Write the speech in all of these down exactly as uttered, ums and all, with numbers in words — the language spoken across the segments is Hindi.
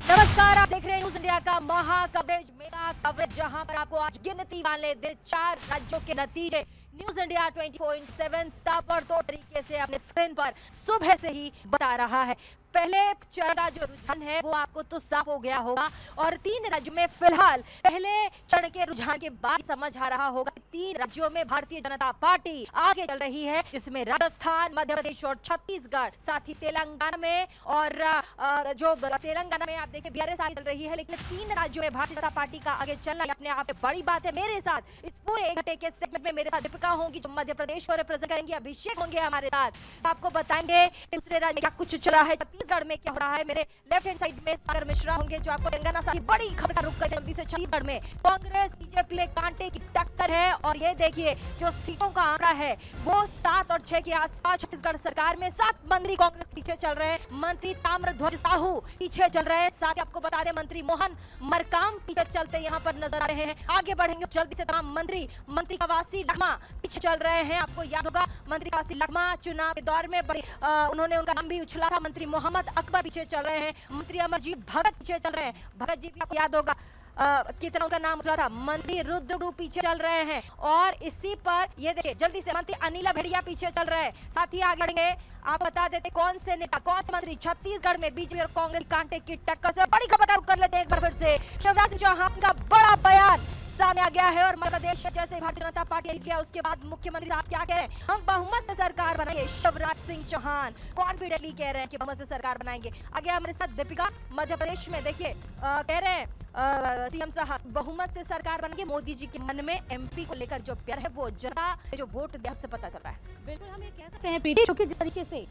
नमस्कार, आप देख रहे हैं न्यूज इंडिया का महा कवरेज, मेगा कवरेज, जहां पर आपको आज गिनती वाले दिन चार राज्यों के नतीजे न्यूज इंडिया चौबीस पॉइंट सात ताबड़तोड़ तरीके से अपने स्क्रीन पर सुबह से ही बता रहा है। पहले चरण का जो रुझान है वो आपको तो साफ हो गया होगा और तीन राज्यों में फिलहाल पहले चरण के रुझान के बाद समझ आ रहा होगा कि तीन राज्यों में भारतीय जनता पार्टी आगे चल रही है, जिसमें राजस्थान, मध्य प्रदेश और छत्तीसगढ़, साथ ही तेलंगाना में और जो तेलंगाना में आप देखिए बीआरएस आगे चल रही है, लेकिन तीन राज्यों में भारतीय जनता पार्टी का आगे चलना अपने आप में बड़ी बात है। मेरे साथ इस पूरे एक घंटे के सेगमेंट में मेरे साथ दीपिका होंगी जो मध्य प्रदेश को रिप्रेजेंट करेंगे, अभिषेक होंगे हमारे साथ, आपको बताएंगे दूसरे राज्य में क्या कुछ चल रहा है, छत्तीसगढ़ में क्या हो रहा है। मेरे लेफ्ट हैंड साइड में सागर मिश्रा होंगे जो आपको तेलंगाना से बड़ी खबर का रुख कर जल्दी से छत्तीसगढ़ में कांग्रेस बीजेपी के कांटे की टक्कर है और ये देखिए जो सीटों का आंकड़ा है वो सात और छह के आसपास। छत्तीसगढ़ सरकार में सात मंत्री कांग्रेस पीछे चल रहे हैं, मंत्री ताम्रध्वज साहू पीछे चल रहे हैं, साथ ही आपको बता दें मंत्री मोहन मरकाम पीछे चलते यहाँ पर नजर आ रहे हैं। आगे बढ़ेंगे जल्दी से तमाम मंत्री मंत्री कवासी लखमा पीछे चल रहे हैं। आपको याद होगा मंत्री कवासी लखमा चुनाव के दौर में बड़ी आ, उन्होंने उनका नाम भी उछला था। मंत्री मोहम्मद अकबर पीछे चल रहे हैं, मंत्री अमरजीत भगत पीछे चल रहे हैं, भगत जी भी आपको याद होगा कितना उनका नाम उछला था। मंत्री रुद्र पीछे चल रहे हैं और इसी पर ये देखिए जल्दी से मंत्री अनिला भेड़िया पीछे चल रहे हैं। साथ ही आगे बढ़ेंगे, आप बता देते कौन से नेता कौन से मंत्री छत्तीसगढ़ में बीजेपी और कांग्रेस कांटे की टक्कर से बड़ी खबर कर लेते हैं। एक बार फिर से शिवराज सिंह चौहान का बड़ा बयान सामने आ गया है और मध्य प्रदेश में जैसे भारतीय जनता पार्टी किया उसके बाद मुख्यमंत्री साहब क्या कह रहे हैं, हम बहुमत से सरकार बनाएंगे। शिवराज सिंह चौहान कॉन्फिडेंटली कह रहे हैं कि बहुमत से सरकार बनाएंगे। आगे हमारे साथ दीपिका मध्य प्रदेश में देखिए कह रहे हैं सीएम साहब बहुमत से सरकार बनेगी। मोदी जी के मन में एमपी को लेकर जो प्यार है वो जनता जो वोट दिया उससे पता चल रहा है। बिल्कुल हम ये कह सकते हैं पीटी, क्योंकि जिस तरीके से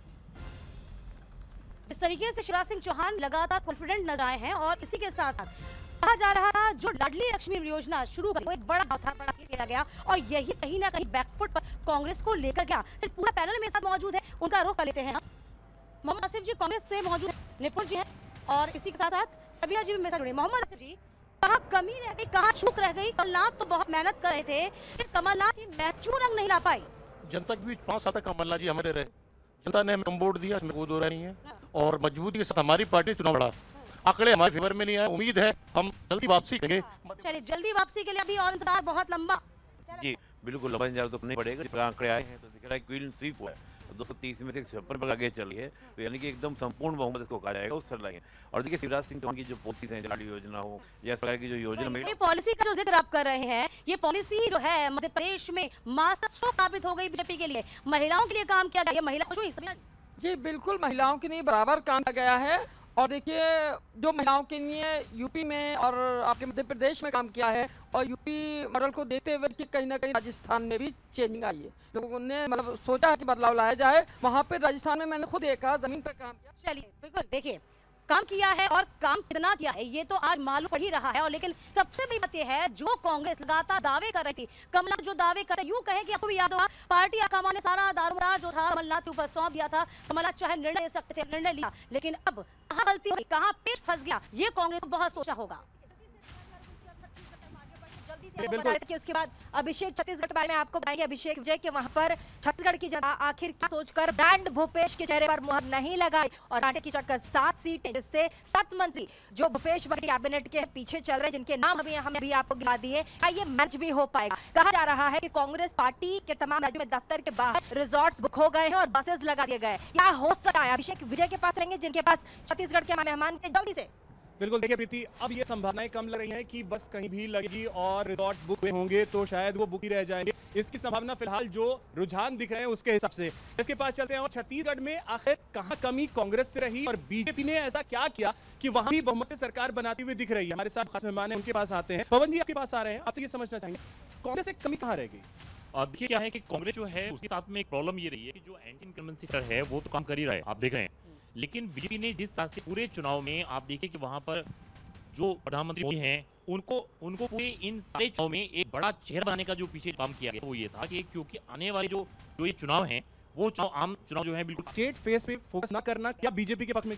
जिस तरीके से शिवराज सिंह चौहान लगातार कॉन्फिडेंट नजर आए हैं और इसी के साथ साथ कहा जा रहा था जो लाडली लक्ष्मी योजना शुरू की वो एक बड़ा बड़ा किया गया और यही कहीं ना कहीं बैकफुट पर कांग्रेस को लेकर गया। तो पूरा पैनल मेरे साथ मौजूद है, उनका रुख कर लेते हैं। मोहम्मद आसिफ जी कांग्रेस से मौजूद है, निपुण जी हैं और इसी के साथ साथ सबिया जी भी मेरे साथ जुड़े। मोहम्मद आसिफ जी, कहाँ कमी रह गई, कहाँ चूक रह गई? कमलनाथ तो बहुत मेहनत कर रहे थे, कमलनाथ ही मैं क्यों रंग नहीं ला पाई? जनता के बीच पाँच साल तक कमलनाथ जी हमारे रहे, जनता ने हमें वोट दिया, इसमें कोई दो राय नहीं है और मजबूती के साथ हमारी पार्टी चुनाव लड़ा। आंकड़े हमारे फेवर में नहीं आए, उम्मीद है हम जल्दी वापसी करेंगे। चलिए जल्दी वापसी के लिए अभी और इंतजार बहुत लंबा। जी बिल्कुल लंबा इंतजार तो नहीं पड़ेगा। आंकड़े आए हैं तो दिख रहा है क्वीन स्वीप हुआ है, दो सौ तीस में से छप्पन पर आगे चल रही है, तो यानी कि एकदम संपूर्ण बहुमत इसको कहा जाएगा उस सरलाई। और देखिए शिवराज सिंह चौहान की जो पॉलिसीज हैं, लाडली योजना हो या सरकार की जो योजना, ये पॉलिसी का जो जिक्र आप कर रहे हैं, ये पॉलिसी जो है मध्य प्रदेश में मास्टर स्ट्रोक साबित हो गई बीजेपी के लिए, महिलाओं के लिए काम किया गया। महिला खुश हुई? जी बिल्कुल, महिलाओं के लिए बराबर काम किया गया है और देखिए जो महिलाओं के लिए यूपी में और आपके मध्य प्रदेश में काम किया है और यूपी मॉडल को देखते हुए कि कहीं ना कहीं राजस्थान में भी चेंजिंग आई है, लोगों ने मतलब सोचा है कि बदलाव लाया जाए। वहाँ पे राजस्थान में मैंने खुद देखा, जमीन पर काम किया। चलिए बिल्कुल देखिए काम किया है और काम कितना किया है ये तो आज मालूम पड़ ही रहा है। और लेकिन सबसे बड़ी बात यह है जो कांग्रेस लगातार दावे कर रही थी, कमलनाथ जो दावे करते यूं कहे कि आपको भी याद होगा पार्टी आकामा ने सारा दारोमदार जो था कमलनाथ के ऊपर सौंप दिया था। कमलनाथ चाहे निर्णय ले सकते थे, निर्णय लिया, लेकिन अब कहाँ गलती हुई, कहाँ पेच फंस गया, ये कांग्रेस को बहुत सोचा होगा। कि उसके बाद अभिषेक छत्तीसगढ़ के बारे में आपको बताएंगे। अभिषेक विजय के वहां पर छत्तीसगढ़ की जनता आखिर क्या सोचकर ब्रांड भूपेश के चेहरे पर मुहर नहीं लगाई और कांटे की टक्कर सात सीटें, जिससे सात मंत्री जो भूपेश बघेल कैबिनेट के पीछे चल रहे हैं, जिनके नाम अभी हमने भी आपको गिना दिए, क्या ये मैच भी हो पाएगा? कहा जा रहा है कि कांग्रेस पार्टी के तमाम राज्यों में दफ्तर के बाहर रिजॉर्ट्स बुक हो गए हैं और बसेस लगा दिए गए। क्या हो सकता है? अभिषेक विजय के पास रहेंगे जिनके पास छत्तीसगढ़ के मेहमान के। जल्दी से बिल्कुल देखिए प्रीति, अब ये संभावनाएं कम लग रही हैं कि बस कहीं भी लगेगी और रिजॉर्ट बुक हुए होंगे तो शायद वो बुक ही रह जाएंगे। इसकी संभावना फिलहाल जो रुझान दिख रहे हैं उसके हिसाब से इसके पास चलते हैं। और छत्तीसगढ़ में आखिर कहां कमी कांग्रेस से रही और बीजेपी ने ऐसा क्या किया कि वहां भी बहुमत से सरकार बनाती हुई दिख रही है? हमारे साथ खास मेहमान है, उनके पास आते हैं। पवन जी आपके पास आ रहे हैं, आपसे ये समझना चाहेंगे कांग्रेस की कमी कहाँ रह गई? देखिए क्या है कि कांग्रेस जो है उसके साथ में एक प्रॉब्लम ये रही है कि जो एंटी इनकम्बेंसी है वो तो काम कर ही रहा है, आप देख रहे हैं, लेकिन बीजेपी ने जिस तरह से पूरे चुनाव में आप देखिए कि वहां पर जो प्रधानमंत्री मोदी हैं उनको उनको पूरे इन सारे चुनाव में एक बड़ा चेहरा बनाने का जो पीछे काम किया गया वो ये था कि क्योंकि आने वाले जो जो ये चुनाव हैं वो चुनाव आम चुनाव जो है बिल्कुल स्टेट फेस पे फोकस ना करना क्या बीजेपी के पक्ष में गया?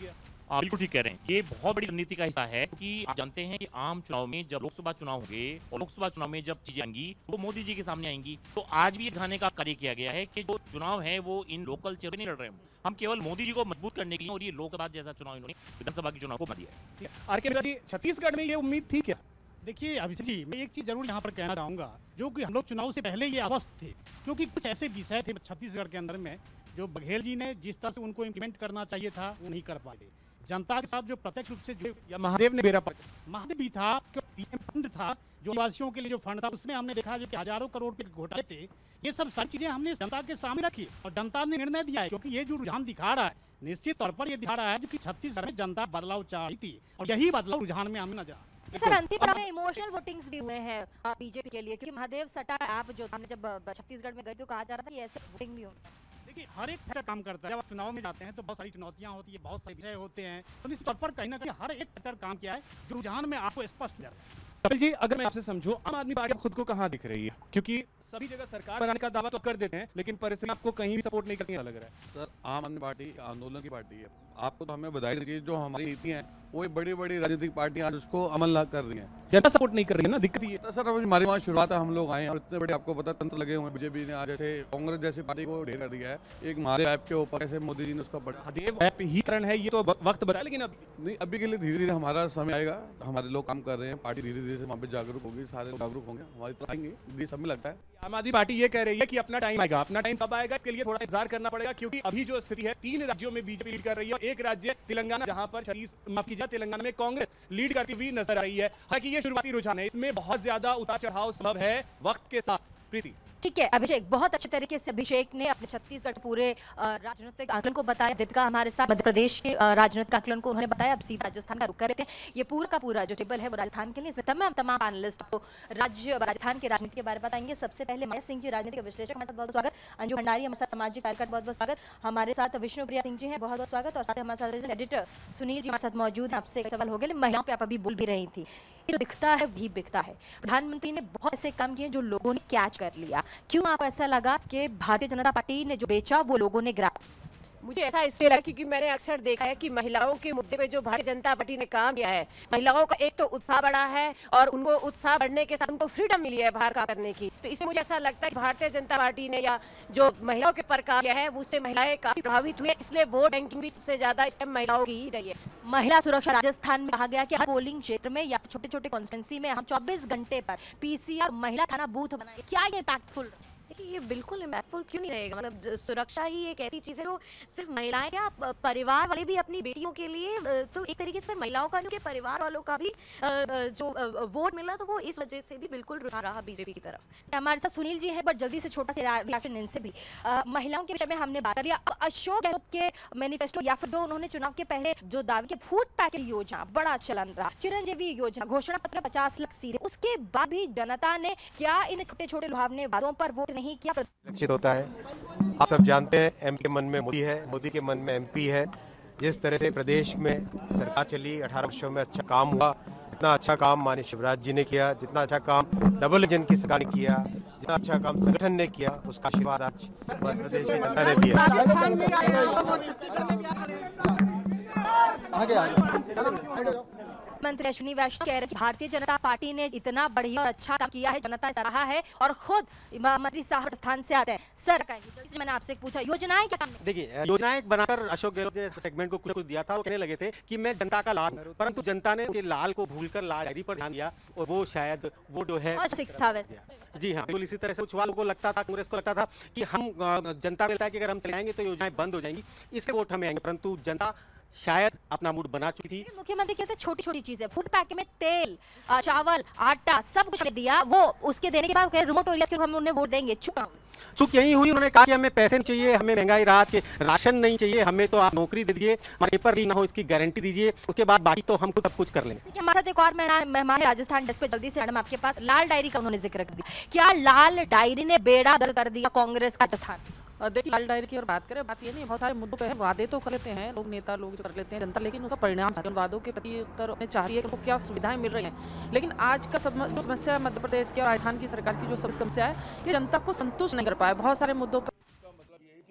आप बिल्कुल ठीक कह रहे हैं, ये बहुत बड़ी रणनीति का हिस्सा है क्योंकि आप जानते हैं कि आम चुनाव में जब लोकसभा चुनाव होंगे और लोकसभा चुनाव में जब चीजें आएंगी वो मोदी जी के सामने आएंगी, तो आज भी ये दिखाने का कार्य किया गया है कि जो चुनाव है वो इन लोकल चेहरे नहीं लड़ रहे हैं, हम केवल मोदी जी को मजबूत करने के लिए, और ये लोकसभा जैसा चुनाव इन्होंने विधानसभा के चुनाव को बना दिया है। आर के जी, छत्तीसगढ़ में ये उम्मीद थी क्या? देखिए अभिषेक जी, मैं एक चीज़ जरूर यहाँ पर कहना चाहूँगा, जो कि हम लोग चुनाव से पहले ये अवस्थ थे, क्योंकि कुछ ऐसे विषय थे छत्तीसगढ़ के अंदर में जो बघेल जी ने जिस तरह से उनको इम्प्लीमेंट करना चाहिए था वो नहीं कर पाए। जनता के साथ जो प्रत्यक्ष रूप से जो या महादेव ने बेरा पकड़ा, महादेव भी था, पीएम फंड था, जो निवासियों के लिए जो फंड था उसमें हमने देखा जो कि हजारों करोड़ के घोटाले थे। ये सब सारी चीजें हमने जनता के सामने रखी और जनता ने निर्णय दिया है, क्योंकि ये जो रुझान दिखा रहा है निश्चित तौर पर ये दिखा रहा है कि छत्तीसगढ़ में जनता बदलाव चाह रही थी और यही बदलाव रुझान में हमें नजर आया। सर अंतिम चुनाव में इमोशनल वोटिंग्स भी हुए हैं बीजेपी के लिए, क्योंकि महादेव सटा ऐप जो हमने जब छत्तीसगढ़ में गए तो कहा जा रहा था कि ऐसे वोटिंग भी होंगे। देखिए हर एक फैक्टर काम करता है, जब आप चुनाव में जाते हैं तो बहुत सारी चुनौतियां होती है, बहुत सारे विषय होते हैं, तो निश्चित तौर पर कहीं ना कहीं हर एक फैक्टर काम किया है जो रुझान में आपको स्पष्ट नजर आता है। कपिल जी, अगर मैं आपसे समझूं, आम आदमी पार्टी खुद को कहाँ दिख रही है? क्योंकि सभी जगह सरकार बनाने का दावा तो कर देते हैं लेकिन परिस्थिति आपको कहीं भी सपोर्ट नहीं करती है, लग रहा है। सर आम आदमी पार्टी आंदोलन की पार्टी है, आपको तो हमें बधाई दीजिए, जो हमारी नीतियां हैं वो बड़ी बड़ी राजनीतिक पार्टियां आज उसको अमल कर रही हैं, जनता सपोर्ट नहीं कर रही है ना, दिक्कत ये। तो सर अभी हमारी वहाँ शुरुआत है, हम लोग आए हैं और इतने बड़े आपको पता तंत्र लगे हुए हैं बीजेपी ने, आज जैसे कांग्रेस जैसी पार्टी को ढेर कर दिया है। एक महादेव ऐप के ऊपर कैसे मोदी जी ने उसका महादेव ऐप ही कारण है, ये तो वक्त बताया, लेकिन अब नहीं, अभी के लिए धीरे धीरे हमारा समय आएगा, हमारे लोग काम कर रहे हैं, पार्टी धीरे धीरे से वहाँ पे जागरूक होगी, सारे लोग जागरूक होंगे, हमारी तरफ आएंगे, ये समय लगता है। आम आदमी पार्टी ये कह रही है कि अपना टाइम आएगा, अपना टाइम कब आएगा इसके लिए थोड़ा इंतजार करना पड़ेगा, क्योंकि अभी जो स्थिति है तीन राज्यों में बीजेपी लीड कर रही है और एक राज्य तेलंगाना जहां पर छत्तीस माफ कीजिए तेलंगाना में कांग्रेस लीड करती हुई नजर आ रही है। हालांकि ये शुरुआती रुझान है, इसमें बहुत ज्यादा उतार चढ़ाव संभव है वक्त के साथ। प्रीति, ठीक है अभिषेक, बहुत अच्छे तरीके से अभिषेक ने अपने छत्तीसगढ़ पूरे राजनीतिक आकलन को बताया। दीपिका हमारे साथ मध्य प्रदेश के राजनीतिक आकलन को उन्होंने बताया। अब सीधा राजस्थान का रुख कर लेते हैं। ये पूरा का पूरा जो टेबल है वो राजस्थान के लिए, इसमें तमाम तमाम पैनलिस्ट को राज्य राजस्थान के राजनीति के बारे में बताएंगे। सबसे पहले माया सिंह जी राजनीतिक विश्लेषक हमारे साथ, बहुत स्वागत। अंजू भंडारी हमारे साथ सामाजिक कार्यकर्ता, बहुत बहुत स्वागत। हमारे साथ विष्णुप्रिया सिंह जी हैं, बहुत बहुत स्वागत। और साथ हमारे साथ एडिटर सुनील जी हमारे साथ मौजूद हैं। आपसे एक सवाल हो गया, महिलाओं पे आप अभी बोल भी रही थी, जो दिखता है वही बिकता है। प्रधानमंत्री ने बहुत ऐसे काम किए जो लोगों ने कैच कर लिया, क्यों आपको ऐसा लगा कि भारतीय जनता पार्टी ने जो बेचा वो लोगों ने ग्राफ? मुझे ऐसा इसलिए लगा क्योंकि मैंने अक्सर देखा है कि महिलाओं के मुद्दे पे जो भारतीय जनता पार्टी ने काम किया है, महिलाओं का एक तो उत्साह बढ़ा है और उनको उत्साह बढ़ने के साथ उनको फ्रीडम मिली है बाहर काम करने की। तो इससे मुझे ऐसा लगता है कि भारतीय जनता पार्टी ने या जो महिलाओं के ऊपर काम किया है उससे महिलाएं काफी प्रभावित हुई है, इसलिए वोट बैंकिंग भी सबसे ज्यादा इस टाइम महिलाओं की ही रही है। महिला सुरक्षा राजस्थान में कहा गया कि हर पोलिंग क्षेत्र में या छोटे छोटे कॉन्स्टिट्यूंसी में हम चौबीस घंटे पर पीसीआर महिला थाना बूथ बनाए, क्या ये इम्पैक्टफुल? देखिए ये बिल्कुल इम्पैक्टफुल क्यों नहीं रहेगा, मतलब सुरक्षा ही एक ऐसी चीज़ है जो सिर्फ महिलाएं क्या परिवार वाले भी अपनी बेटियों के लिए, तो एक तरीके से महिलाओं का उनके परिवार वालों का भी जो वोट मिला तो वो इस वजह से भी बिल्कुल रुझान रहा बीजेपी की तरफ। हमारे साथ सुनील जी है, बट जल्दी से छोटा सा रिएक्शन इनसे भी। आ, महिलाओं के विषय में हमने बात कर लिया। अशोक गहलोत के मैनिफेस्टो या फिर जो उन्होंने चुनाव के पहले जो दावे के फूड पैकेट योजना बड़ा चलन रहा, चिरंजीवी योजना, घोषणा पत्र पचास लाख सीधे, उसके बाद भी जनता ने क्या इन छोटे छोटे लुभावने वादों पर वोट नहीं किया? लक्षित होता है। आप सब जानते हैं एम के मन में मोदी है, मोदी के मन में एमपी है। जिस तरह से प्रदेश में सरकार चली, अठारह वर्षों में अच्छा काम हुआ, जितना अच्छा काम माननीय शिवराज जी ने किया, जितना अच्छा काम डबल इंजन की सरकार ने किया, जितना अच्छा काम संगठन ने किया, उसका आशीर्वाद आज मध्य प्रदेश की जनता ने भी है। मंत्री अश्विनी वैष्णव कह रहे हैं भारतीय जनता पार्टी ने इतना बढ़िया और अच्छा काम किया है, जनता ने सराहा है और खुद मंत्री साहब स्थान से आते हैं। सर कहेंगे, मैंने आपसे पूछा योजनाएं क्या काम? देखिए योजनाएं बनाकर अशोक गहलोत ने सेगमेंट को कुछ कुछ दिया था, वो कहने लगे थे कि मैं जनता का लाल, परंतु जनता ने उनके लाल को भूलकर लाल डायरी पर ध्यान दिया और वो शायद वो जो है जी हाँ बिल्कुल इसी तरह से कुछ लोगों को लगता था, कांग्रेस को लगता था कि हम जनता को लगता है कि अगर हम चले जाएंगे तो योजनाएं बंद हो जाएंगी, इससे वोट हमें आएंगे, परंतु जनता शायद अपना मूड बना चुकी थी। मुख्यमंत्री कहते हैं छोटी छोटी चीजें, फूड पैकेट में तेल, चावल, आटा सब कुछ दिया, वो उसके देने के बाद कह रिमोट एरियाज के हम उन्हें वोट देंगे। चुका चूक यही हुई, उन्होंने कहा कि हमें पैसे नहीं चाहिए, हमें महंगाई राहत के राशन नहीं चाहिए, हमें तो आप नौकरी दे दीजिए, हमारे पेपर भी ना हो इसकी गारंटी दीजिए, उसके बाद बाकी तो हम खुद सब कुछ कर लेंगे। हमारे साथ एक और मेहमान है राजस्थान डेस्क पे, जल्दी से मैडम आपके पास। लाल डायरी का उन्होंने जिक्र कर दिया, क्या लाल डायरी ने बेड़ा गर्क कर दिया कांग्रेस का राजस्थान? देखिए लाल डायरी की और बात करें, बात ये नहीं बहुत सारे मुद्दों पे है, वादे तो कर लेते हैं लोग, नेता लोग जो कर लेते हैं जनता, लेकिन उनका परिणाम उन वादों के प्रति उत्तर उन्हें चाहिए कि उनको क्या सुविधाएं मिल रही हैं। लेकिन आज का जो समस्या मध्य प्रदेश की और राजस्थान की सरकार की जो समस्या है, ये जनता को संतुष्ट नहीं कर पाए बहुत सारे मुद्दों पर।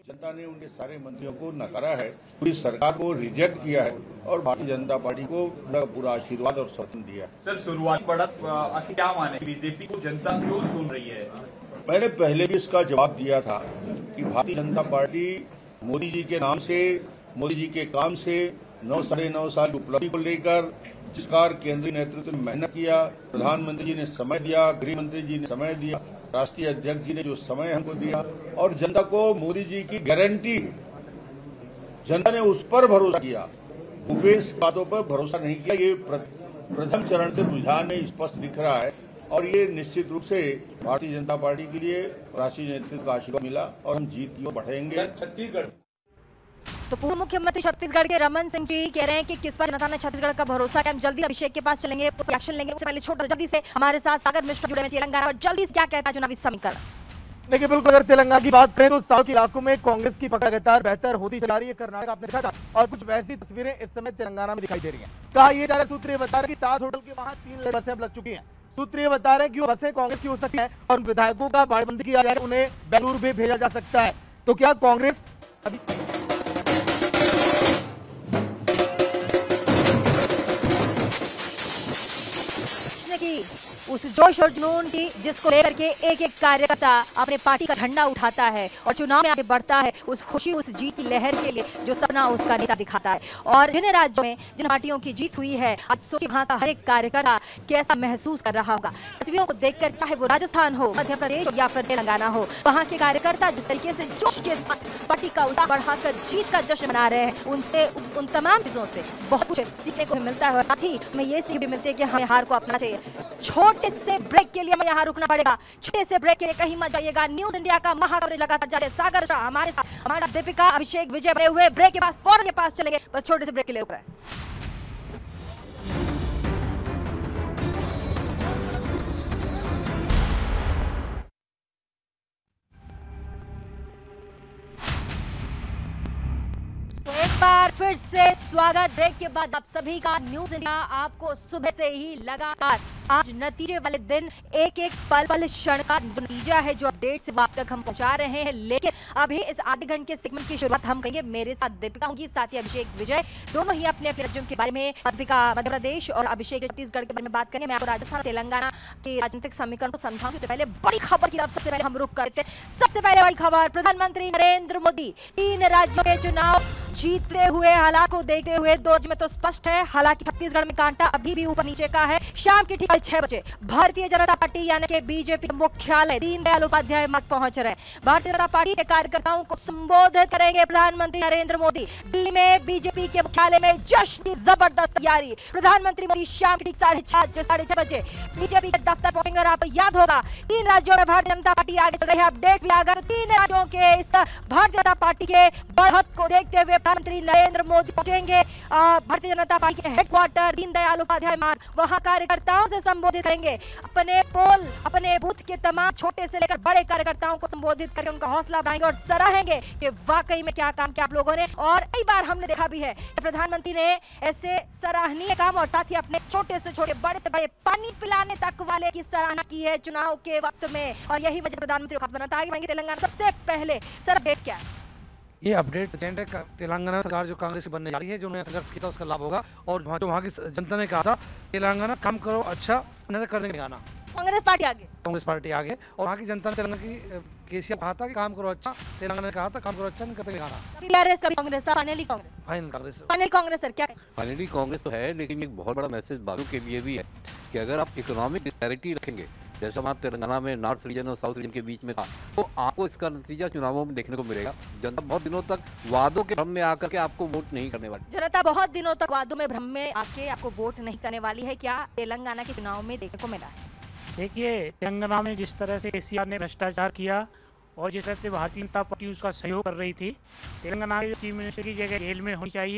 जनता ने उनके सारे मंत्रियों को नकारा है, पूरी सरकार को रिजेक्ट किया है और भारतीय जनता पार्टी को पूरा आशीर्वाद और समर्थन दिया। सर, शुरुआती बढ़त आखिर क्या माने, बीजेपी को जनता क्यों चुन रही है? मैंने पहले भी इसका जवाब दिया था कि भारतीय जनता पार्टी मोदी जी के नाम से, मोदी जी के काम से, नौ साढ़े नौ साल की उपलब्धि को लेकर जिस कार केंद्रीय नेतृत्व में मेहनत किया, प्रधानमंत्री जी ने समय दिया, गृह मंत्री जी ने समय दिया, राष्ट्रीय अध्यक्ष जी ने जो समय हमको दिया और जनता को मोदी जी की गारंटी, जनता ने उस पर भरोसा किया, भूपेश बातों पर भरोसा नहीं किया। ये प्रथम चरण से रुझान में स्पष्ट दिख रहा है और ये निश्चित रूप से भारतीय जनता पार्टी के लिए राष्ट्रीय नेतृत्व का आशीर्वाद मिला और हम जीत की ओर बढ़ेंगे। छत्तीसगढ़ तो पूर्व मुख्यमंत्री छत्तीसगढ़ के रमन सिंह जी कह रहे हैं कि किस पर जनता ने छत्तीसगढ़ का भरोसा है। हम जल्दी अभिषेक के पास चलेंगे, उस एक्शन लेंगे। उससे पहले छोटा जल्दी से हमारे साथ सागर मिश्र जुड़े हुए तेलंगाना और जल्दी से क्या कहता है चुनावी समीकरण। देखिए, बिल्कुल अगर तेलंगाना की बात करें तो साउथ के इलाकों में कांग्रेस की पकड़ लगातार बेहतर होती चली जा रही है। कर्नाटक आपने देखा था और कुछ वैसी तस्वीरें इस समय तेलंगाना में दिखाई दे रही है। कहा यह जा रहा है, सूत्र ये बता रहे कि ताज होटल के वहां तीन बसें अब लग चुकी हैं। सूत्र ये बता रहे हैं कि वो बसें कांग्रेस की हो सकती है और विधायकों का बाड़बंदी किया जाएगा, उन्हें बेंगलुरु भी भेजा जा सकता है। तो क्या कांग्रेस अभी की उस जोश और जुनून की जिसको लेकर के एक एक कार्यकर्ता अपने पार्टी का झंडा उठाता है और चुनाव में आगे बढ़ता है, उस खुशी, उस जीत की लहर के लिए जो सपना उसका नेता दिखाता है। और जिन राज्यों में जिन पार्टियों की जीत हुई है, आज सोचिए वहाँ का हर एक कार्यकर्ता कैसा महसूस कर रहा होगा। तस्वीरों को देखकर, चाहे वो राजस्थान हो, मध्य प्रदेश या फिर तेलंगाना हो, वहाँ के कार्यकर्ता जिस तरीके से जोश के साथ पार्टी का उत्साह बढ़ाकर जीत का जश्न मना रहे हैं, उनसे उन तमाम चीजों से बहुत कुछ सीखने को मिलता है और साथ ही हमें ये सीख भी मिलती है कि हमें हार को अपनाना चाहिए। छोटे से ब्रेक के लिए हमें यहाँ रुकना पड़ेगा, छोटे से ब्रेक के लिए कहीं मत जाइएगा। न्यूज इंडिया का महाकवरेज लगातार जारी है। सागर शाह हमारे साथ, हमारा दीपिका, अभिषेक, विजय बने हुए। ब्रेक के बाद फौरन के पास चलेंगे, बस छोटे से ब्रेक के लिए रुक रहे हैं। तो एक बार फिर से स्वागत ब्रेक के बाद आप सभी का। न्यूज इंडिया आपको सुबह से ही लगातार आज नतीजे वाले दिन एक एक पल पल क्षण का जो नतीजा है, जो अपडेट से आप तक हम पहुंचा रहे हैं। लेकिन अभी इस आधे घंटे के सेगमेंट की शुरुआत हम करेंगे। मेरे साथ दीपिका होंगी, साथ ही अभिषेक, विजय, दोनों ही अपने अपने राज्यों के बारे में, दीपिका मध्य प्रदेश और अभिषेक छत्तीसगढ़ के बारे में बात करेंगे। मैं आपको राजस्थान, तेलंगाना के राजनीतिक समीकरण को समझाऊंगी। उससे पहले बड़ी खबर की तरफ सबसे पहले हम रुक करते हैं। सबसे पहले बड़ी खबर, प्रधानमंत्री नरेंद्र मोदी तीन राज्यों के चुनाव जीतते हुए, हालात को देखते हुए दो राज्यों में तो स्पष्ट है, हालांकि छत्तीसगढ़ में कांटा अभी भी ऊपर नीचे का है। शाम के ठीक छह बजे भारतीय जनता पार्टी यानी कि बीजेपी मुख्यालय दीनदयाल उपाध्याय मार्ग पहुंच रहे हैं। भारतीय जनता पार्टी के कार्यकर्ताओं को संबोधित करेंगे प्रधानमंत्री नरेंद्र मोदी। दिल्ली में बीजेपी के मुख्यालय में जश्न की जबरदस्त तैयारी। प्रधानमंत्री मोदी शाम के ठीक साढ़े छह साढ़े छह बजे बीजेपी के दफ्तर पहुंचेंगे। और आपको याद होगा, तीन राज्यों में भारतीय जनता पार्टी आगे चल रही है। अपडेट भी आ गया, तो तीन राज्यों के इस भारतीय जनता पार्टी के बढ़त को देखते हुए प्रधानमंत्री नरेंद्र मोदी पहुंचेंगे भारतीय जनता पार्टी के हेडक्वार्टर दीनदयाल उपाध्याय मार्ग। वहां कार्यकर्ताओं से संबोधित करेंगे, अपने पोल, अपने बूथ के तमाम छोटे से लेकर बड़े कार्यकर्ताओं को संबोधित करके उनका हौसला बढ़ाएंगे और सराहेंगे कि वाकई में क्या काम किया आप लोगों ने। और कई बार हमने देखा भी है कि प्रधानमंत्री ने ऐसे सराहनीय काम और साथ ही अपने छोटे से छोटे, बड़े से बड़े, पानी पिलाने तक वाले की सराहना की है चुनाव के वक्त में। और यही वजह प्रधानमंत्री को खास बनाता है। तेलंगाना सबसे पहले सर अपडेट क्या है? ये अपडेट एजेंट है, तेलंगाना सरकार जो कांग्रेस की बनने जा रही है, जो उन्होंने संघर्ष किया उसका लाभ होगा। और जो वहाँ की जनता ने कहा था तेलंगाना काम करो अच्छा, नहीं कर देंगे गाना। कांग्रेस पार्टी आगे, कांग्रेस पार्टी आगे। और वहाँ की जनता ने तेलंगाना की केसीआर कहा था कि काम करो अच्छा, तेलंगाना ने कहा था काम करो अच्छा, नहीं करते गाना। Congress finally Congress final Congress finally Congress sir क्या है? फाइनली कांग्रेस तो है, लेकिन एक बहुत बड़ा मैसेज बाकियों के लिए भी है कि अगर आप इकोनॉमिक डिस्पैरिटी रखेंगे, जैसा हमारे तेलंगाना में नॉर्थ रीजन और साउथ रीजन के बीच में था, तो आपको इसका नतीजा चुनावों में देखने को मिलेगा। जनता बहुत दिनों तक वादों के भ्रम में आकर के आपको वोट नहीं करने वाली। जनता बहुत दिनों तक वादों में भ्रम में आके आपको वोट नहीं करने वाली है। क्या तेलंगाना के चुनाव में देखने को मिला है? देखिए, तेलंगाना में जिस तरह से केसीआर ने भ्रष्टाचार किया और जिस तरह से भारतीय जनता पार्टी उसका सहयोग कर रही थी, तेलंगाना के चीफ मिनिस्टर की जगह जेल में होनी चाहिए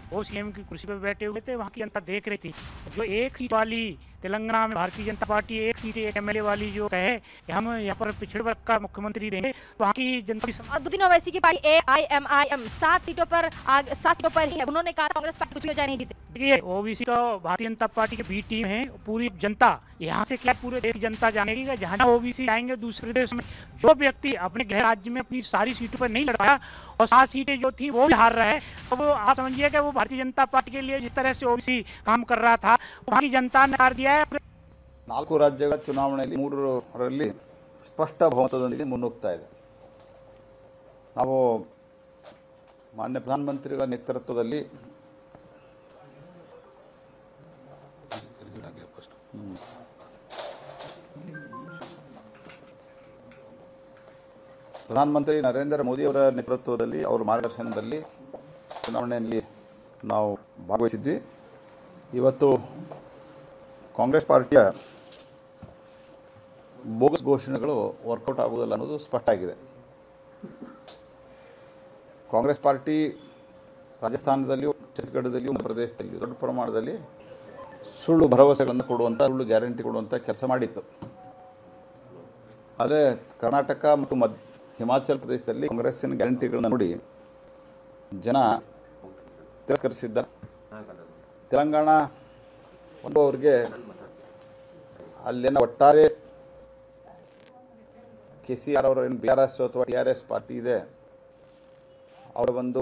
वो सीएम की कुर्सी पर बैठे हुए थे, वहाँ की जनता देख रही थी। जो एक सीट वाली तेलंगाना में भारतीय जनता पार्टी एक सीट एक एमएलए वाली जो कहे कि हम यहाँ पर पिछड़े वर्ग का मुख्यमंत्री देंगे, वहाँ की जनता और दो तीन ओवैसी की party A I M I M सात सीटों पर आग, सात सीटों पर ही है। उन्होंने कहा कांग्रेस पार्टी कुछ भी हो जाए नहीं जीते। देखिए ओबीसी तो भारतीय जनता पार्टी के बी टीम है, पूरी जनता यहाँ से क्या पूरे देश की जनता जानेगी कि जहाँ ओबीसी आएंगे दूसरे देश में, जो व्यक्ति अपने गृह राज्य में अपनी सारी सीटों पर नहीं लड़ पाया और सात सीटें जो थी वो भी हार रहा है, तो वो आप समझिए कि वो भारतीय जनता पार्टी के लिए जिस तरह से ओबीसी काम कर रहा था वहाँ की जनता ने हार दिया है। ನಾಲ್ಕು ರಾಜ್ಯಗಳ ಚುನಾವಣೆಯಲ್ಲಿ ಮೂರರಲ್ಲಿ ಸ್ಪಷ್ಟ ಬಹುಮತದೊಂದಿಗೆ ಮುನ್ನುಗ್ತಾ ಇದೆ. ನಾವು ಮಾನ್ಯ ಪ್ರಧಾನಮಂತ್ರಿಗಳ ನೇತೃತ್ವದಲ್ಲಿ ಪ್ರಧಾನಮಂತ್ರಿ ನರೇಂದ್ರ ಮೋದಿ ಅವರ ನೇತೃತ್ವದಲ್ಲಿ ಅವರ ಮಾರ್ಗದರ್ಶನದಲ್ಲಿ ಚುನಾವಣೆಯಲ್ಲಿ ನಾವು ಭಾಗವಹಿಸಿದ್ವಿ. ಇವತ್ತು ಕಾಂಗ್ರೆಸ್ ಪಾರ್ಟಿಯ ಬೋಗಸ್ ಘೋಷಣೆಗಳು ವರ್ಕೌಟ್ ಆಗುವುದಿಲ್ಲ ಅನ್ನೋದು ಸ್ಪಷ್ಟ ಆಗಿದೆ. ಕಾಂಗ್ರೆಸ್ ಪಾರ್ಟಿ ರಾಜಸ್ಥಾನದಲ್ಲಿಯೂ ಛತ್ತೀಸ್ಗಢದಲ್ಲಿಯೂ ಮಧ್ಯಪ್ರದೇಶದಲ್ಲಿಯೂ ದೊಡ್ಡ ಪ್ರಮಾಣದಲ್ಲಿ ಸುಳ್ಳು ಭರವಸೆಗಳನ್ನು ಕೊಡುವಂಥ ಸುಳ್ಳು ಗ್ಯಾರಂಟಿ ಕೊಡುವಂಥ ಕೆಲಸ ಮಾಡಿತ್ತು. ಆದರೆ ಕರ್ನಾಟಕ ಮತ್ತು ಮಧ್ಯ ಹಿಮಾಚಲ ಪ್ರದೇಶದಲ್ಲಿ ಕಾಂಗ್ರೆಸ್ಸಿನ ಗ್ಯಾರಂಟಿಗಳನ್ನು ನೋಡಿ ಜನ ತಿರಸ್ಕರಿಸಿದ್ದಾರೆ. ತೆಲಂಗಾಣ ಒಂದು ಅವರಿಗೆ ಅಲ್ಲೇನ ಒಟ್ಟಾರೆ ಕೆ ಸಿ ಆರ್ ಅವರ ಏನು ಬಿ ಆರ್ ಎಸ್ ಅಥವಾ ಟಿ ಆರ್ ಎಸ್ ಪಾರ್ಟಿ ಇದೆ ಅವರ ಒಂದು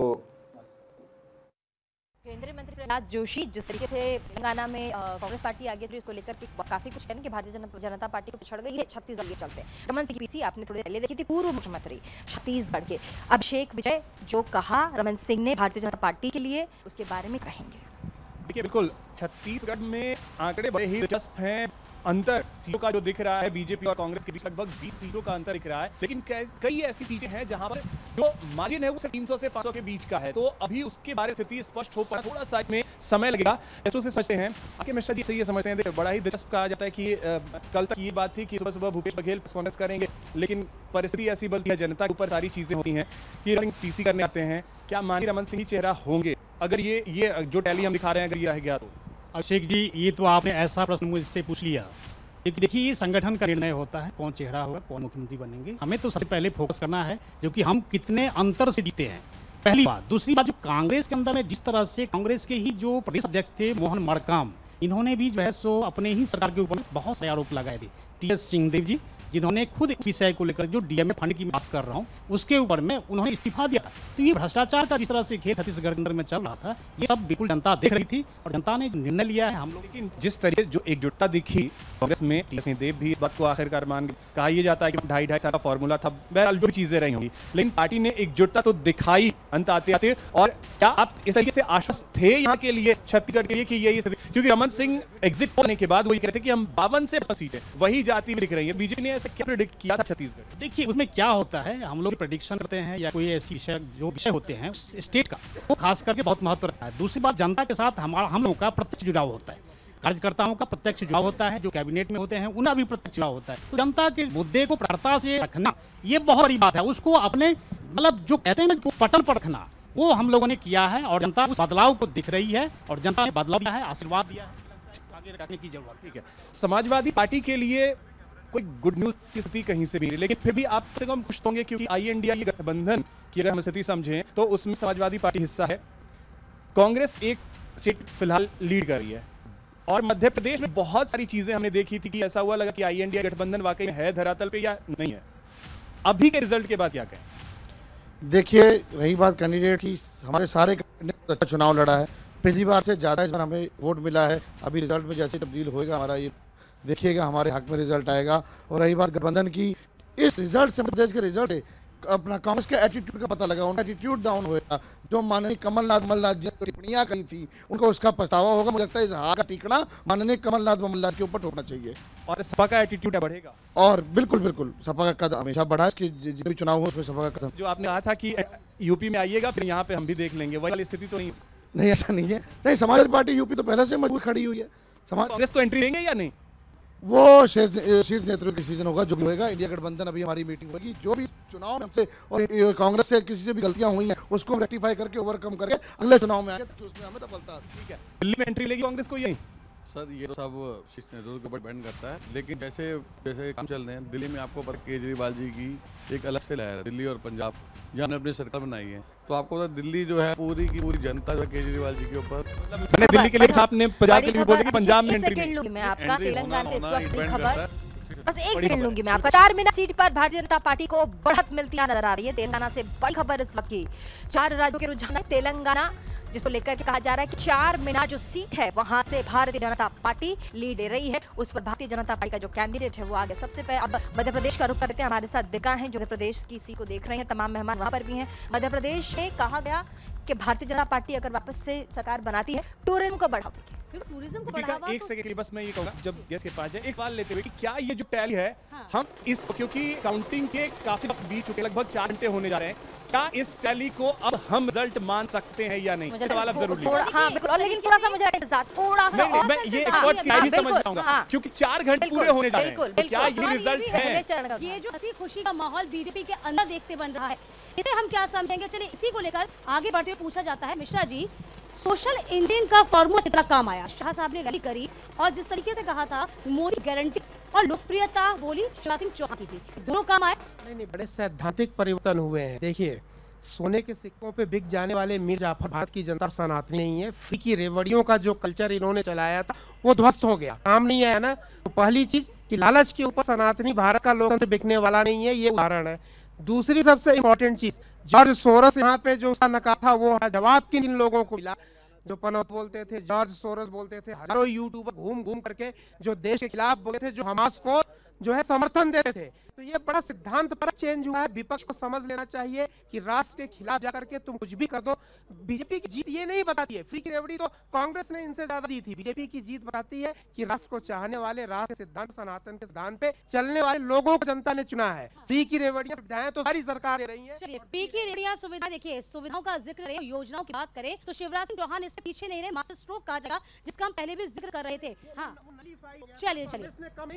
केंद्रीय मंत्री प्रहलाद जोशी जिस तरीके से तेलंगाना में कांग्रेस पार्टी आगे इसको लेकर के काफी कुछ कहने कि भारतीय जनता पार्टी को पिछड़ गई है छत्तीसगढ़ के चलते। रमन सिंह पीसी आपने थोड़ी पहले देखी थी, पूर्व मुख्यमंत्री छत्तीसगढ़ के अभिषेक विजय जो कहा रमन सिंह ने भारतीय जनता पार्टी के लिए, उसके बारे में कहेंगे। देखिए बिल्कुल छत्तीसगढ़ में आंकड़े बड़े ही दिलचस्प हैं। अंतर सीटों का जो दिख रहा है बीजेपी और कांग्रेस के बीच लगभग बीस सीटों का अंतर दिख रहा है, लेकिन कई ऐसी सीटें हैं जहां पर जो मार्जिन है वो सिर्फ तीन सौ से पाँच सौ के बीच का है। तो अभी उसके बारे में स्थिति स्पष्ट हो पाना थोड़ा सा इसमें समय लगेगा। ऐसो से समझते हैं आके मिश्रा जी से ये समझते हैं, बड़ा ही दिलचस्प कहा जाता है कि कल तक ये बात थी कि सुबह सुबह भूपेश बघेल प्रेस कॉन्फ्रेंस करेंगे, लेकिन परिस्थिति ऐसी बदलती है, जनता के ऊपर सारी चीजें होती हैं कि टीसी करने आते हैं। क्या माननीय रमन सिंह ही चेहरा होंगे अगर ये ये जो टैली हम दिखा रहे हैं अगर ये रह गया तो? अभिषेक जी ये तो आपने ऐसा प्रश्न मुझसे पूछ लिया। देखिए ये संगठन का निर्णय होता है कौन चेहरा होगा, कौन मुख्यमंत्री बनेंगे। हमें तो सबसे पहले फोकस करना है जो कि हम कितने अंतर से जीते हैं, पहली बात। दूसरी बात जो कांग्रेस के अंदर में जिस तरह से कांग्रेस के ही जो प्रदेश अध्यक्ष थे मोहन मड़काम, इन्होंने भी जो है सो अपने ही सरकार के ऊपर बहुत सारे आरोप लगाए थे। टी एस सिंहदेव जी जिन्होंने खुद इस विषय को लेकर जो डीएमए फंड की बात कर रहा हूँ उसके ऊपर में उन्होंने इस्तीफा दिया था। तो ये भ्रष्टाचार का जिस तरह से खेल छत्तीसगढ़ के अंदर में चल रहा था ये सब बिल्कुल जनता देख रही थी और जनता ने निर्णय लिया है। हम लोग लेकिन जिस तरीके जो एकजुटता दिखी कांग्रेस में, टी एस सिंहदेव भी इस बात को आखिरकार मान गए। कहा यह जाता है कि ढाई ढाई साल का फॉर्मूला था, बहरहाल जो भी चीजें रही होंगी, लेकिन पार्टी ने एकजुटता तो दिखाई अंत आते आते। और क्या आप इस तरीके से आश्वस्त थे यहाँ के लिए छत्तीसगढ़ के लिए कि यही स्थिति, क्योंकि रमन सिंह एग्जिट होने के बाद वो ये कहते कि हम बावन से पचास सीटें वही जाती हुई दिख रही है। बीजेपी ने ऐसे क्या प्रेडिक्ट किया था छत्तीसगढ़? देखिए उसमें क्या होता है, हम लोग प्रेडिक्शन करते हैं या कोई ऐसी विषय जो विषय होते हैं स्टेट का वो खास करके बहुत महत्व रखता है। दूसरी बात जनता के साथ हमारा हम लोगों का प्रत्यक्ष जुड़ाव होता है, कार्यकर्ताओं का प्रत्यक्ष जुड़ाव होता है, जो कैबिनेट में होते हैं उनका भी प्रत्यक्ष जुड़ाव होता है। तो जनता के मुद्दे को प्राथमिकता से रखना ये बहुत बड़ी बात है, उसको अपने मतलब जो कहते हैं ना पटल पर रखना वो हम लोगों ने किया है और जनता उस बदलाव को दिख रही है और जनता ने बदलाव दिया है, आशीर्वाद दिया है, आगे रखने की जरूरत। ठीक है, समाजवादी पार्टी के लिए कोई गुड न्यूज की स्थिति कहीं से भी नहीं, लेकिन फिर भी आप से कम खुश होंगे क्योंकि आई इंडिया ये गठबंधन की अगर हम स्थिति समझें तो उसमें समाजवादी पार्टी हिस्सा है। कांग्रेस एक सीट फिलहाल लीड कर रही है और मध्य प्रदेश में बहुत सारी चीजें हमने देखी थी कि ऐसा हुआ लगा कि आई इंडिया गठबंधन वाकई में है धरातल पे या नहीं है। अभी के रिजल्ट के बाद क्या कहें? देखिए रही बात कैंडिडेट की, हमारे सारे कैंडिडेट अच्छा चुनाव लड़ा है, पहली बार से ज़्यादा इस बार हमें वोट मिला है। अभी रिजल्ट में जैसे तब्दील होएगा हमारा ये देखिएगा हमारे हक में रिजल्ट आएगा। और रही बात गठबंधन की, इस रिजल्ट से प्रदेश के रिजल्ट से अपना कांग्रेस के एटीट्यूड का पता लगा, उनका एटीट्यूड डाउन होगा। जो माननीय कमलनाथ कमलनाथ जी ने टिप्पणियां कही थी उनको उसका पछतावा होगा। मुझे लगता है इस हार का टिकड़ा माननीय कमलनाथ कमलनाथ के ऊपर ठोकना चाहिए और सपा का एटीट्यूड बढ़ेगा। और बिल्कुल बिल्कुल सपा का कदम हमेशा बढ़ा, इसकी जितने भी चुनाव हो उसमें सपा का कदम। जो आपने कहा था कि यूपी में आइएगा फिर यहाँ पे हम भी देख लेंगे, वही वाली स्थिति तो नहीं नहीं ऐसा नहीं है। नहीं, समाजवादी पार्टी यूपी तो पहले से मजबूत खड़ी हुई है। समाज कांग्रेस को एंट्री देंगे या नहीं? वो शीर्ष नेतृत्व की सीजन होगा, जो भी होगा। इंडिया गठबंधन अभी हमारी मीटिंग होगी, जो भी चुनाव में हमसे और कांग्रेस से किसी से भी गलतियां हुई हैं उसको हम रेक्टिफाई करके ओवरकम करके अगले चुनाव में आगे ताकि उसमें हमें सफलता। ठीक है, दिल्ली में एंट्री लेगी कांग्रेस को यही? सर ये तो सब शीर्ष नेतृत्व के ऊपर डिपेंड करता है, लेकिन जैसे जैसे काम चल रहे हैं दिल्ली में, आपको पता केजरीवाल जी की एक अलग से लहर है, दिल्ली और पंजाब जहाँ ने अपनी सरकार बनाई है। तो आपको पता दिल्ली जो है पूरी की पूरी जनता जो है केजरीवाल जी के ऊपर, मैंने दिल्ली के लिए आपने पंजाब के लिए बोला कि पंजाब में एंट्री लूंगी मैं आपका तेलंगाना से इस वक्त की खबर, बस एक सेकंड लूंगी मैं आपका। चार मीनार सीट पर भारतीय जनता पार्टी को बढ़त मिलती नजर आ रही है। तेलंगाना से बड़ी खबर इस वक्त की, चार राज्यों के रुझान, तेलंगाना जिसको लेकर के कहा जा रहा है कि चार मीनार जो सीट है वहां से भारतीय जनता पार्टी लीड ले रही है। उस पर भारतीय जनता पार्टी का जो कैंडिडेट है वो आगे। सबसे पहले अब मध्य प्रदेश का रुख करते हैं, हमारे साथ दिखा है जो मध्य प्रदेश की सीट को देख रहे हैं, तमाम मेहमान वहां पर भी हैं। मध्य प्रदेश में कहा गया कि भारतीय जनता पार्टी अगर वापस से सरकार बनाती है टूरिज्म को बढ़ावा देगी। टूरिज्म को बढ़ावा एक सेकंड के लिए बस मैं ये कहूंगा, जब गेस्ट के पास जाए एक सवाल लेते हुए कि क्या ये जो टैली है, हाँ। हम इस क्योंकि काउंटिंग के काफी वक्त बीत चुके, लगभग चार घंटे होने जा रहे हैं, क्या इस टैली को अब हम रिजल्ट मान सकते हैं या नहीं? सवाल अब जरूर थोड़ा, हाँ, बिल्कुल, लेकिन थोड़ा सा मुझे थोड़ा सा और मैं ये एक्सपर्ट्स की भी समझ जाऊंगा क्योंकि चार घंटे पूरे होने जा रहे हैं, तो क्या ये रिजल्ट है? ये जो हंसी खुशी का माहौल बीजेपी के अंदर देखते बन रहा है, इसे हम क्या समझेंगे? चलिए इसी को लेकर आगे बढ़ते हुए पूछा जाता है, मिश्रा जी सोशल इंजीनियरिंग का फॉर्मूला कितना काम आया? शाह साहब ने रैली करी और जिस तरीके से कहा था मोदी गारंटी और लोकप्रियता बोली शिवराज सिंह चौहान की थी, दोनों काम आए? नहीं नहीं, बड़े सैद्धांतिक परिवर्तन हुए हैं। देखिए, सोने के सिक्कों पे बिक जाने वाले मीर जाफर भारत की जनता सनातनी नहीं है। फ्री की रेवड़ियों का जो कल्चर इन्होंने चलाया था वो ध्वस्त हो गया, काम नहीं आया ना। तो पहली चीज कि लालच के ऊपर सनातनी भारत का लोकतंत्र बिकने वाला नहीं है, ये उदाहरण है। दूसरी सबसे इंपॉर्टेंट चीज, जॉर्ज सोरस यहाँ पे जो उसका नकाब था वो जवाब किन इन लोगों को मिला? जो पनौत बोलते थे, जॉर्ज सोरस बोलते थे, हजारों यूट्यूबर घूम घूम करके जो देश के खिलाफ बोलते थे, जो हमास को जो है समर्थन देते थे। तो ये बड़ा सिद्धांत पर चेंज हुआ है। विपक्ष को समझ लेना चाहिए कि राष्ट्र के खिलाफ जाकर के तुम कुछ भी कर दो। बीजेपी की जीत ये नहीं बताती है, फ्री की रेवड़ी तो कांग्रेस ने इनसे ज्यादा दी थी। बीजेपी की जीत बताती है कि राष्ट्र को चाहने वाले, राष्ट्र के सिद्धांत सनातन के सिद्धांत पे चलने वाले लोगों को जनता ने चुना है। फ्री की रेवड़ियां सुविधाएं तो सारी सरकार दे रही है। चलिए, फ्री की रेवड़ियां सुविधा, देखिए सुविधाओं का जिक्र करें, योजनाओं की बात करें तो शिवराज सिंह चौहान इसके पीछे नहीं रहे। मास्टर स्ट्रोक कहा जाएगा जिसका हम पहले भी जिक्र कर रहे थे। हाँ चलिए चलिए,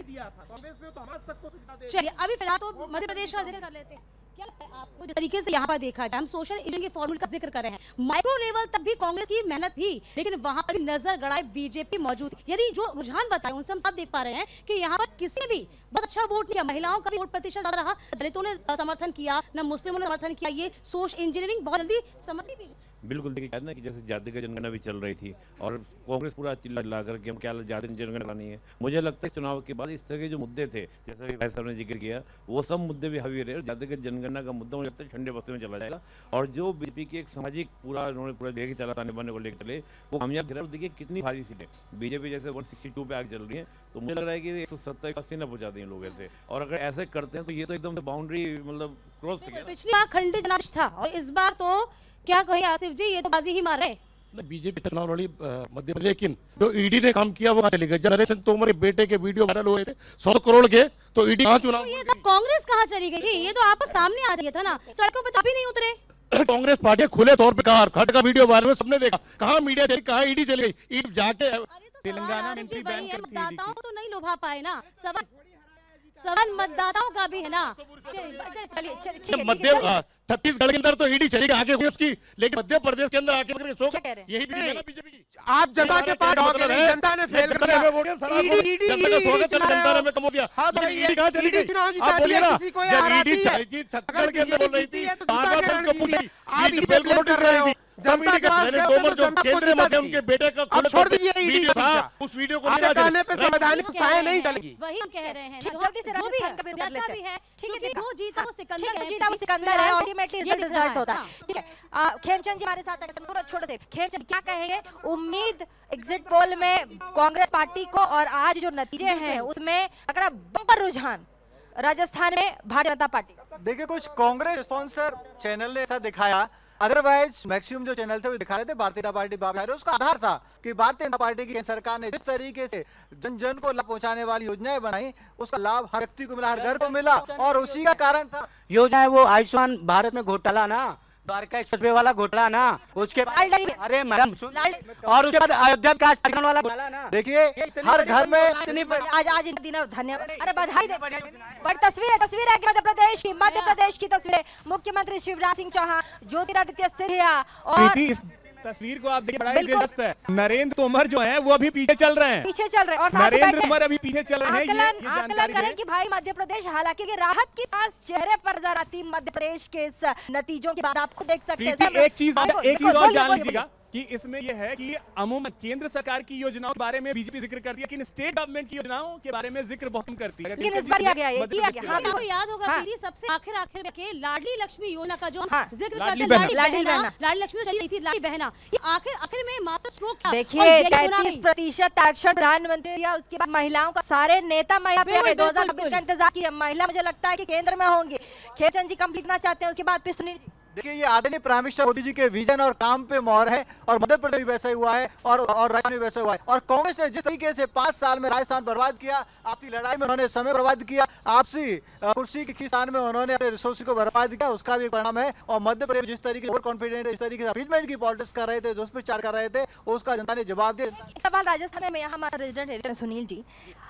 चलिए अभी फिलहाल तो मध्य प्रदेश का जिक्र कर लेते हैं। क्या आपको जिस तरीके से यहाँ पर देखा जाए, हम सोशल इंजीनियरिंग के फॉर्मूले का जिक्र कर रहे हैं, माइक्रो लेवल तक भी कांग्रेस की मेहनत थी, लेकिन वहां पर भी नजर गड़ाए बीजेपी मौजूद थी। यदि जो रुझान बताए उनसे हम सब देख पा रहे हैं कि यहाँ पर किसी भी बहुत अच्छा वोट किया, महिलाओं का भी वोट प्रतिशत ज्यादा रहा, दलितों ने समर्थन किया, न मुस्लिमों ने समर्थन किया। ये सोशल इंजीनियरिंग बहुत जल्दी समझ ली। बिल्कुल, देखिए क्या ना कि जैसे जाति का जनगणना भी चल रही थी और कांग्रेस पूरा चिल्ला चिल्ला करके हम क्या जाति जनगणना करानी है। मुझे लगता है चुनाव के बाद इस तरह के जो मुद्दे थे, जैसा कि भाई साहब ने जिक्र किया, वो सब मुद्दे भी हावी रहे और जाति का जनगणना का मुद्दा मुझे लगता है ठंडे बस्ते में चला जाएगा। और जो बीजेपी की एक सामाजिक पूरा उन्होंने पूरा लेके चला ताने बाने को लेकर चले, वो कामयाब गिरा। देखिए कितनी भारी सीटें बीजेपी जैसे वन सिक्सटी टू पे आगे चल रही है, तो मुझे लग रहा है कि एक सौ सत्तर अस्सी न पहुंचा दें लोग ऐसे। और अगर ऐसे करते हैं तो ये तो एकदम बाउंड्री मतलब क्रॉस कर गया। पिछली बार खंडित जनादेश था और इस बार तो क्या कहे आसिफ जी, ये तो बाजी ही मार रहे। बीजेपी चुनाव लड़ी मध्य प्रदेश, लेकिन जो ईडी ने काम किया वो कहाँ चले गए? जब नरेश तोमर के बेटे के वीडियो वायरल हुए थे सौ करोड़ के, तो ईडी कहाँ चुनाव? तो ये तो कांग्रेस कहाँ चली गई थी? ये तो आपको सामने आ रही था ना, सड़कों पे तभी नहीं उतरे। कांग्रेस पार्टी खुले तौर पे कहा, खट का वीडियो वायरल सबने देखा, कहाँ मीडिया चली, कहाँ ईडी चली गई? ईडी जाके तेलंगाना में एंट्री बैन करती है। मतदाताओं को तो नहीं लुभा पाए ना, सवाल सवाल मतदाताओं का भी है ना। चलिए चलिए, मध्य छत्तीसगढ़ के अंदर तो ईडी चलेगी आगे हुई उसकी, लेकिन मध्य प्रदेश के अंदर आके यही बीजेपी की। आप जनता के पास जनता ने फेल कर दिया, जनता का स्वागत करना, जनता ने हमें कम हो दिया। ईडी कहाँ चली गई? आप बोलिए ना, जब ईडी छत्तीसगढ़ के अंदर बोल रही थी, ईडी फेल को नोटिस कर रही थी, जनता के पास तोमर जो केंद्रीय मंत्री उनके बेटे का अब छोड़ दीजिए ईडी था, उस वीडियो को आपके कहने पे संवैधानिक संस्थाएं नहीं चलेगी। वही हम कह रहे हैं, जल्दी से राजस्थान का भी रुख लेते हैं। ठीक है, दो जीता वो सिकंदर है, जीता वो सिकंदर है, अल्टीमेटली रिजल्ट होता है। ठीक है, खेमचंद जी हमारे साथ हैं, छोटे से खेमचंद क्या कहेंगे? उम्मीद एग्जिट पोल में कांग्रेस पार्टी को और आज जो नतीजे हैं उसमें अगर बम्पर रुझान राजस्थान में भारतीय जनता पार्टी। देखिए, कुछ कांग्रेस स्पॉन्सर चैनल ने ऐसा दिखाया, अदरवाइज मैक्सिमम जो चैनल थे वो दिखा रहे थे भारतीय जनता पार्टी वापस आ रही है। उसका आधार था कि भारतीय जनता पार्टी की सरकार ने जिस तरीके से जन जन को लाभ पहुंचाने वाली योजनाएं बनाई, उसका लाभ हर व्यक्ति को मिला, हर घर को मिला, और उसी का कारण था योजना है वो आयुष्मान भारत में घोटाला ना, द्वारका एक्सप्रेसवे वाला घोटाला ना, उसके बाद अरे मैडम सुन, और उसके बाद अयोध्या विकास प्राधिकरण वाला घोटाला ना, देखिए हर घर में इतनी आज आज दिन धन्यवाद। अरे बधाई दे। बड़ी तस्वीर है, तस्वीर है मध्य प्रदेश की, मध्य प्रदेश की तस्वीर है। मुख्यमंत्री शिवराज सिंह चौहान, ज्योतिरादित्य सिंधिया और इस तस्वीर को आप देखिए, बड़ा दिलचस्प है। नरेंद्र तोमर जो हैं वो अभी पीछे चल रहे हैं, पीछे चल रहे हैं और नरेंद्र तोमर अभी पीछे चल रहे हैं। ये, ये आकलन करें कि भाई मध्य प्रदेश, हालांकि राहत की सांस चेहरे पर नजर आती मध्य प्रदेश के इस नतीजों के बाद, आपको देख सकते हैं। एक चीज एक चीज और जान लीजिएगा कि इसमें यह है कि अमूमन केंद्र सरकार की योजनाओं के बारे में बीजेपी जिक्र करती है, लेकिन स्टेट गवर्नमेंट की योजनाओं के बारे में जिक्र बहुत कम करती है। लेकिन इस बार आ गया ये, आपको याद होगा पीरी सबसे आखिर आखिर में के लाडली लक्ष्मी योजना का जो हाँ, जिक्र करते लाडली हैं, लाडली बहना, लाडली लक्ष्मी चली रही थी, लाडली बहना, ये आखिर आखिर में मास्टर स्ट्रोक। देखिए तैंतीस प्रतिशत आरक्षण प्रधानमंत्री दिया, उसके बाद महिलाओं का सारे नेता महिला पे दो हजार छब्बीस का इंतजार किया। महिला मुझे लगता है कि केंद्र में होंगी। खेचंद जी कंप्लीट करना चाहते हैं, उसके बाद फिर सुनील जी। देखिए ये आदरणीय प्राइम मिनिस्टर मोदी जी के विजन और काम पे मोहर है, और मध्य प्रदेश भी वैसा ही हुआ है और और राजस्थान भी वैसा हुआ है। और कांग्रेस ने जिस तरीके से पांच साल में राजस्थान बर्बाद किया, आपसी लड़ाई में उन्होंने समय बर्बाद किया, आपसी कुर्सी की खींचतान में उन्होंने अपने रिसोर्स को बर्बाद किया, उसका भी परिणाम है। और मध्य प्रदेश जिस तरीके से ओवर कॉन्फिडेंट इस तरीके से अपीजमेंट की पॉलिटिक्स कर रहे थे, दुष्प्रचार कर रहे थे, उसका जनता ने जवाब दिया। एक सवाल राजस्थान में, यहाँ हमारे रेजिडेंट एडिटर सुनील जी,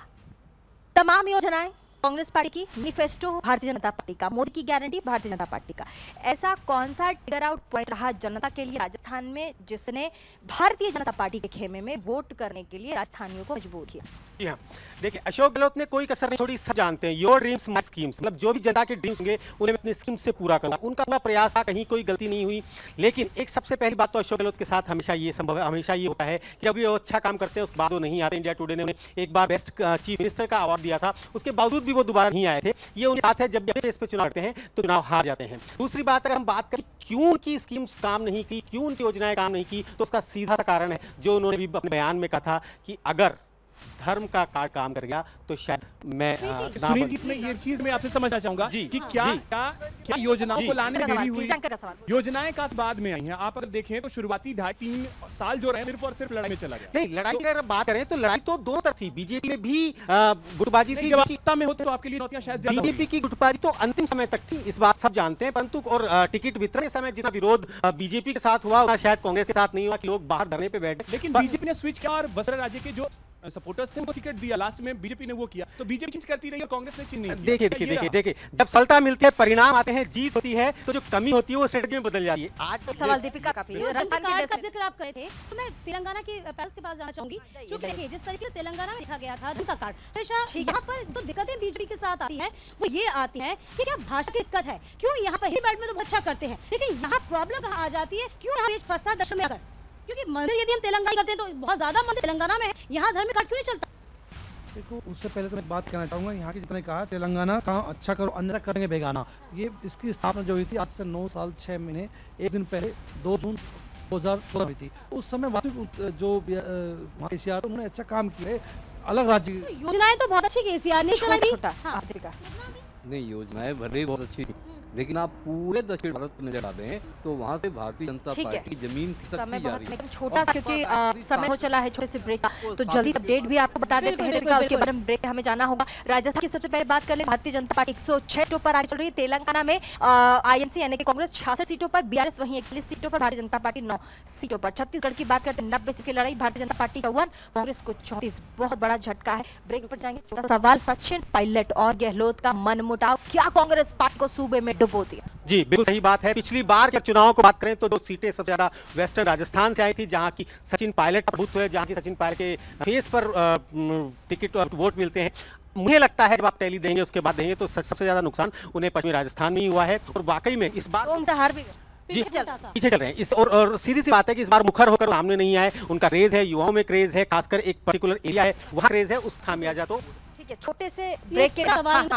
तमाम योजनाएं कांग्रेस पार्टी की, मैनिफेस्टो भारतीय जनता पार्टी का, मोदी की गारंटी भारतीय जनता पार्टी का, ऐसा कौन सा ट्रिगर आउट पॉइंट रहा जनता के लिए राजस्थान में जिसने भारतीय जनता पार्टी के खेमे में वोट करने के लिए राजस्थानियों को मजबूर किया? जी हाँ, देखिए अशोक गहलोत ने कोई कसर नहीं छोड़ी, सब जानते हैं योर ड्रीम्स माय स्कीम्स, मतलब जो भी जनता के ड्रीम्स होंगे उन्हें मैं अपनी स्कीम से पूरा करूंगा। उनका पूरा प्रयास था, कहीं कोई गलती नहीं हुई। लेकिन एक सबसे पहली बात तो अशोक गहलोत के साथ हमेशा ये संभव है, हमेशा ये होता है कि जब वो अच्छा काम करते हैं उसके बाद वो नहीं आते। इंडिया टुडे ने उन्हें एक बार बेस्ट चीफ मिनिस्टर का अवार्ड दिया था, उसके बावजूद भी वो दोबारा नहीं आए थे। ये उनके साथ है, जब भी इस पे चुनाव करते हैं तो चुनाव हार जाते हैं। दूसरी बात, अगर हम बात करें क्यों उनकी स्कीम्स काम नहीं की, क्यों उनकी योजनाएं काम नहीं की, तो उसका सीधा सा कारण है जो उन्होंने भी अपने बयान में कहा था कि अगर धर्म का कार्ड काम कर गया तो शायद मैं सुनील जी, इसमें ये चीज मैं आपसे समझना चाहूंगा कि क्या क्या क्या योजनाओं को लाने में देरी हुई? योजनाएं का बाद में आई हैं। आप अगर देखें तो शुरुआती ढाई तीन साल जो रहे सिर्फ और सिर्फ लड़ाई में चला गया। नहीं, लड़ाई की अगर बात करें तो लड़ाई तो दोनों तरफ थी। बीजेपी में भी गुटबाजी थी, जब सत्ता में होते तो आपके लिए नौकरियां शायद ज्यादा। बीजेपी की गुटबाजी तो अंतिम समय तक थी, इस बात सब जानते हैं, परंतु और टिकट वितरण के समय जितना विरोध बीजेपी के साथ हुआ शायद कांग्रेस के साथ नहीं हुआ कि लोग बाहर धरने पे बैठे। लेकिन बीजेपी ने स्विच किया और वसुंधरा राजे के जो सपोर्टर्स थे उनको टिकट दिया, लास्ट में बीजेपी ने वो किया, तो बीजेपी चेंज करती रही और कांग्रेस ने चेंज नहीं किया। देखिए देखिए देखिए देखिए जब सफलता मिलती है, परिणाम आते हैं, जीत होती है, तो जो कमी होती है वो स्ट्रेटजी में बदल जाती है। आज सवाल दीपिका का भी राजस्थान का जिक्र आप कहे थे, तो मैं तेलंगाना के पैलेस के पास जाना चाहूंगी। क्योंकि देखिए जिस तरीके से तेलंगाना में लिखा गया था धन का कार्ड, हमेशा यहाँ पर जो दिक्कतें बीजेपी के साथ आती हैं वो ये आती हैं कि क्या भाषा की दिक्कत है, क्यों यहाँ पर हिंदी बेल्ट में तो अच्छा करते हैं, लेकिन यहाँ प्रॉब्लम कहाँ आ जाती है, क्यों यहाँ पेज फंसता है दक्षिण में? अगर क्योंकि मंदिर यदि हम तेलंगाना करते हैं तो बहुत ज्यादा मंदिर तेलंगाना में है, यहाँ धर्म कार्ड क्यों नहीं चलता? देखो, उससे पहले तो मैं बात कहना चाहूँगा, यहाँ की जितने कहा तेलंगाना कहाँ अच्छा करो अन्यथा करेंगे बेगाना, ये इसकी स्थापना जो हुई थी आज से नौ साल छः महीने एक दिन पहले दो जून दो हज़ार चौदह हुई थी। उस समय वास्तविक जो केसीआर उन्होंने अच्छा काम किया है, अलग राज्य योजनाएं तो बहुत अच्छी केसीआर ने चलाई। नहीं, योजनाएं भले ही बहुत अच्छी थी, लेकिन आप पूरे दक्षिण भारत पर नजर आते हैं तो वहाँ से भारतीय जनता पार्टी की जमीन खिसकती जा रही है। छोटा सा क्योंकि समय हो चला है छोटे से ब्रेक का, तो जल्दी से अपडेट भी आपको बता देते हैं, उसके बारे में ब्रेक हमें जाना होगा। राजस्थान की सबसे पहले बात कर ले, भारतीय जनता पार्टी एक सौ छह सीटों पर आगे चल रही है। तेलंगाना में आईएनसी यानी कि कांग्रेस छियासठ सीटों पर, बीआरएस वहीं इकतालीस सीटों पर, भारतीय जनता पार्टी नौ सीटों पर। छत्तीसगढ़ की बात करते हैं, नब्बे सीट की लड़ाई, भारतीय जनता पार्टी चौवन, कांग्रेस को चौंतीस। बहुत बड़ा झटका है। ब्रेक पर जाएंगे। छोटा सवाल, सचिन पायलट और गहलोत का मनमुटाव क्या कांग्रेस पार्टी को सूबे में डुबो दिया? जी बिल्कुल सही बात है। पिछली बार जब चुनाव को बात करें तो दो सीटें सबसे ज्यादा वेस्टर्न राजस्थान से आई थी, जहां की सचिन पायलट का प्रभुत्व है, जहां की सचिन पायलट के फेस पर टिकट और वोट मिलते हैं। मुझे लगता है जब आप टैली देंगे उसके बाद देंगे तो सबसे ज्यादा नुकसान उन्हें पश्चिमी राजस्थान में ही हुआ है। और वाकई में इस बार जी पीछे चल रहे हैं इस और, और सीधी सी बात है कि इस बार मुखर होकर सामने नहीं आए। उनका क्रेज है, युवाओं में क्रेज है, खासकर एक पर्टिकुलर एरिया है वहाँ क्रेज है, उस खामियाजा तो छोटे से ब्रेक के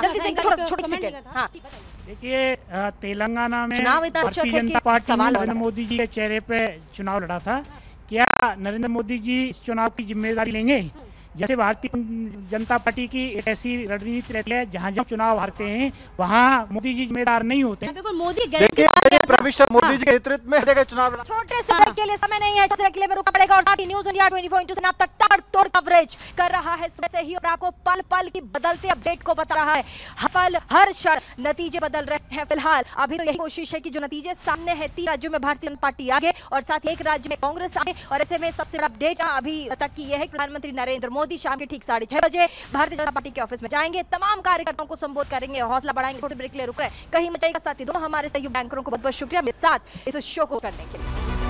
देखिए तेलंगाना में भारतीय जनता पार्टी ने नरेंद्र मोदी जी के चेहरे पे चुनाव लड़ा था। क्या नरेंद्र मोदी जी इस चुनाव की जिम्मेदारी लेंगे? जैसे भारतीय जनता पार्टी की एक ऐसी रणनीति रहती है जहां जब चुनाव हारते हैं वहां मोदी जी जिम्मेदार नहीं होते। मोदी मिस्टर मोदी जी के नेतृत्व में हर जगह चुनाव लड़ा। छोटे से ब्रेक के लिए समय नहीं है, छोटे के लिए में रुकना पड़ेगा और साथ ही news India twenty four into seven अब तक ताबड़तोड़ कवरेज कर रहा है सुबह से ही और आपको पल पल की बदलते अपडेट को बता रहा है। हर पल हर क्षण नतीजे बदल रहे हैं। फिलहाल अभी तो यही कोशिश है कि जो नतीजे सामने है, तीन राज्यों में भारतीय जनता पार्टी आगे और साथ ही एक राज्य में कांग्रेस आगे। और ऐसे में सबसे बड़ा अपडेट अभी तक की यह है कि प्रधानमंत्री नरेंद्र मोदी शाम के ठीक साढ़े छह बजे भारतीय जनता पार्टी के ऑफिस में जाएंगे, तमाम कार्यकर्ताओं को संबोधित करेंगे, हौसला बढ़ाएंगे। छोटे ब्रेक के लिए रुक रहे हैं, कहीं मचाएगा। साथ ही दोनों हमारे सहयोगी बैंकरों को बहुत बहुत शुक्रिया मेरे साथ इस शो को करने के लिए।